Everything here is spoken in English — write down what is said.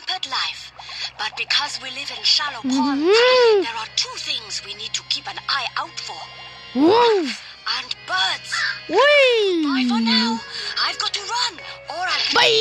life. But because we live in shallow ponds, there are two things we need to keep an eye out for. Bats and birds. Bye for now. I've got to run, or I'll... Bye.